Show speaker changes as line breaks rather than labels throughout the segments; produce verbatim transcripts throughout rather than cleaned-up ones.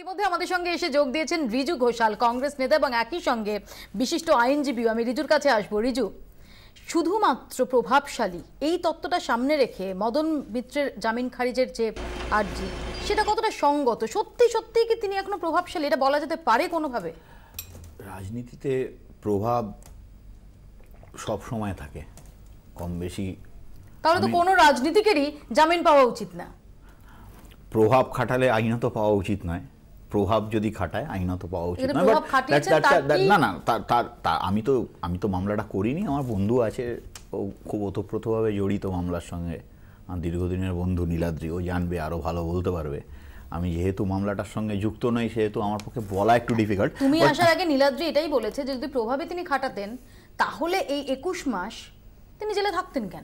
ইতিমধ্যে আমাদের সঙ্গে এসে যোগ দিয়েছেন রিজু ঘোষাল, কংগ্রেস নেতা এবং একই সঙ্গে বিশিষ্ট আইনজীবী। আমি রিজুর কাছে আসবো। রিজু, শুধুমাত্র প্রভাবশালী এই তত্ত্বটা সামনে রেখে মদন মিত্রের জামিন খারিজের যে আর্জি, সেটা কতটা সঙ্গত? সত্যি সত্যি কি তিনি এখনো প্রভাবশালী, এটা বলা যেতে পারে কোনোভাবে?
রাজনীতিতে প্রভাব সব সময় থাকে, কম বেশি।
তাহলে তো কোনো রাজনীতিকেরই জামিন পাওয়া উচিত না।
প্রভাব খাটালে আইনত পাওয়া উচিত নয়, প্রভাব যদি খাটায় আইনত পাওয়া উচিত নয়। না না তার আমি তো আমি তো মামলাটা করিনি, আমার বন্ধু আছে, ও খুব ওতপ্রোতভাবে জড়িত মামলার সঙ্গে, আমার দীর্ঘদিনের বন্ধু নীলাদ্রি, ও জানবে, আরো ভালো বলতে পারবে। আমি যেহেতু মামলাটার সঙ্গে যুক্ত নই, সেহেতু আমার পক্ষে বলা একটু ডিফিকাল্ট।
তুমি আসার আগে নীলাদ্রি এটাই বলেছে যে যদি প্রভাবে তিনি খাটাতেন তাহলে এই একুশ মাস তিনি জেলে থাকতেন কেন?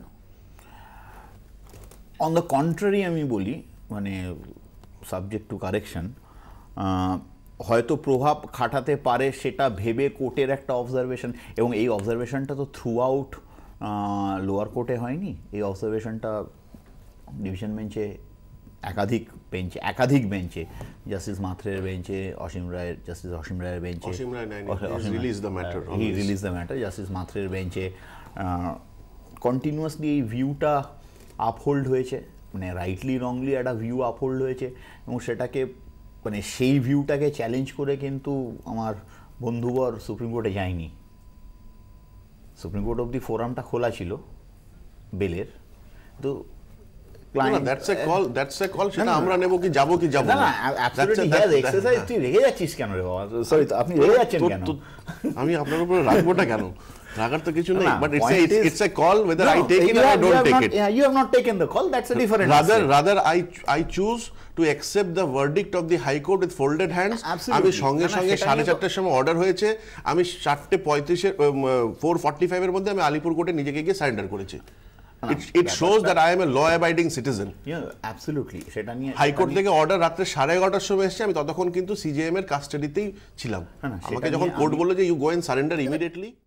অন দ্য কন্ট্রারি আমি বলি, মানে সাবজেক্ট টু কারেকশন, হয়তো প্রভাব খাটাতে পারে সেটা ভেবে কোর্টের একটা অবজারভেশন, এবং এই অবজারভেশনটা তো থ্রু আউট লোয়ার কোর্টে হয়নি, এই অবজারভেশনটা ডিভিশন বেঞ্চে একাধিক বেঞ্চে একাধিক বেঞ্চে জাস্টিস মাথরের বেঞ্চে, অসীম রায়ের জাস্টিস অসীম রায়ের বেঞ্চে, রিলিজ দ্য ম্যাটার জাস্টিস মাথরের বেঞ্চে কন্টিনিউয়াসলি এই ভিউটা আপহোল্ড হয়েছে, মানে রাইটলি রংলি একটা ভিউ আপহোল্ড হয়েছে, এবং সেটাকে মানে সেই ভিউটাকে চ্যালেঞ্জ করে কিন্তু আমার বন্ধুবর সুপ্রিম কোর্টে যায়নি। সুপ্রিম কোর্ট অবধি ফোরামটা খোলা ছিল বেলের, তো
আমরা নেব কি যাবো কি যাবো না।
তুই রেগে যাচ্ছিস কেন রে বাবা? সরি, আপনি রেগে যাচ্ছেন কেন?
আমি আপনার উপরে রাগবোটা কেন? রাগার তো কিছু নেই, but it's a it's a call whether I take it or I don't take it.
You have not taken the call, that's a different.
Rather rather I I choose to accept the verdict of the High Court with folded hands. আমি সঙ্গে সঙ্গে সাড়ে চারটার সময় order হয়েছে, আমি চারটে পঁয়ত্রিশের ফোর ফর্টি ফাইভের মধ্যে আমি আলিপুর কোর্টে নিজেকে গিয়ে সারেন্ডার করেছি। It, it shows that I am a law-abiding citizen.
Yeah, absolutely. সেটা নিয়ে
হাইকোর্ট থেকে অর্ডার রাত্রে সাড়ে এগারোটার সময় এসেছে, আমি ততক্ষণ কিন্তু সিজেএম এর কাস্টাডিতেই ছিলাম। আমাকে যখন কোর্ট বললো যে you go and surrender immediately,